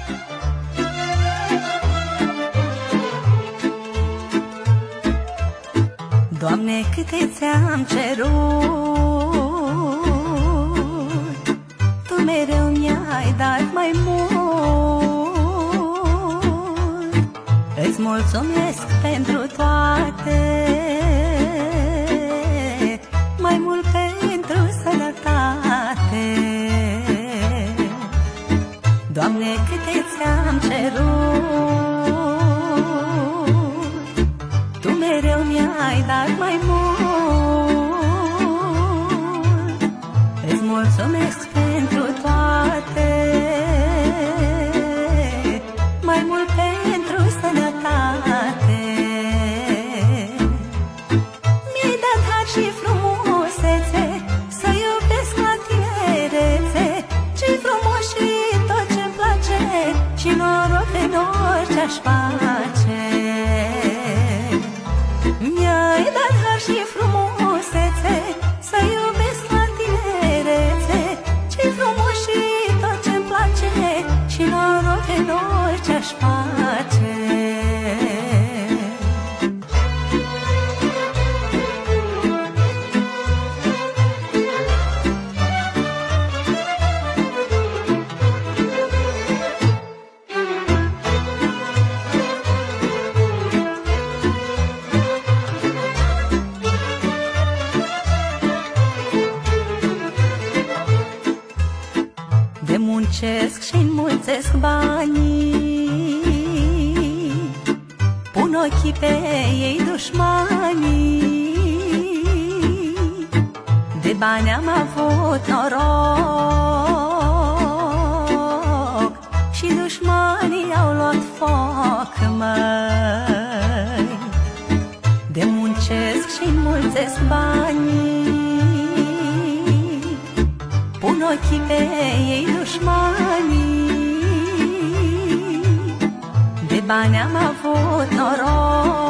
Doamne, câte ți-am cerut, Tu mereu mi-ai dat mai mult. Îți mulțumesc pentru toate, mai mult pentru sănătate. Doamne, câte ți-am cerut, Tu mereu mi-ai dat mai mult. Îți mulțumesc pentru toate, mai mult pentru sănătate. Mi-ai dat har și frumusețe, să iubesc la tinerețe. Ce-i frumos și tot ce-mi place, și noroc în orice-aș face. Mi-ai dat har și frumusețe, să iubesc la tinerețe. Ce-i frumos și tot ce-mi place, și noroc în orice-aș face. Muncesc și înmulțesc banii, pun ochii pe ei dușmanii. De bani am avut noroc, și dușmanii au luat foc, măi. De muncesc și înmulțesc banii, pun ochii pe ei dușmanii. De bani am avut noroc,